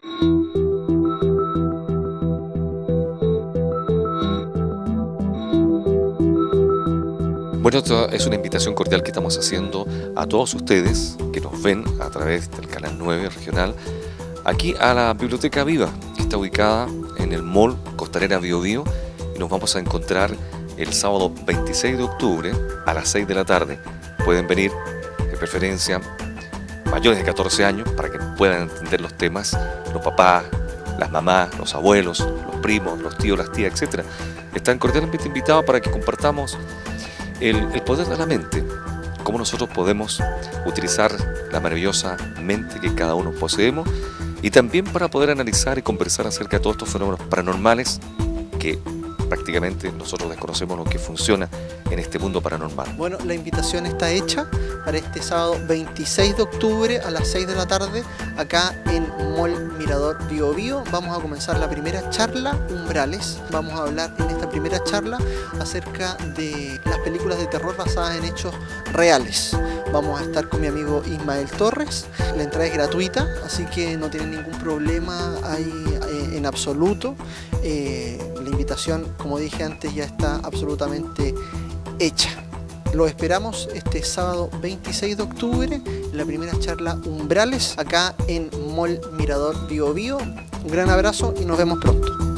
Bueno, esta es una invitación cordial que estamos haciendo a todos ustedes que nos ven a través del canal 9 regional, aquí a la Biblioteca Viva, que está ubicada en el Mall Costanera Bio Bio, y nos vamos a encontrar el sábado 26 de octubre a las 6 de la tarde. Pueden venir, de preferencia, mayores de 14 años, para que puedan entender los temas, los papás, las mamás, los abuelos, los primos, los tíos, las tías, etc. Están cordialmente invitados para que compartamos el poder de la mente, cómo nosotros podemos utilizar la maravillosa mente que cada uno poseemos, y también para poder analizar y conversar acerca de todos estos fenómenos paranormales que prácticamente nosotros desconocemos lo que funciona en este mundo paranormal. Bueno, la invitación está hecha para este sábado 26 de octubre a las 6 de la tarde, acá en Mall Mirador Bio Bio. Vamos a comenzar la primera charla, Umbrales. Vamos a hablar en esta primera charla acerca de las películas de terror basadas en hechos reales. Vamos a estar con mi amigo Ismael Torres. La entrada es gratuita, así que no tienen ningún problema ahí en absoluto. La invitación, como dije antes, ya está absolutamente hecha. Lo esperamos este sábado 26 de octubre en la primera charla Umbrales, acá en Mall Mirador Bio Bio. Un gran abrazo y nos vemos pronto.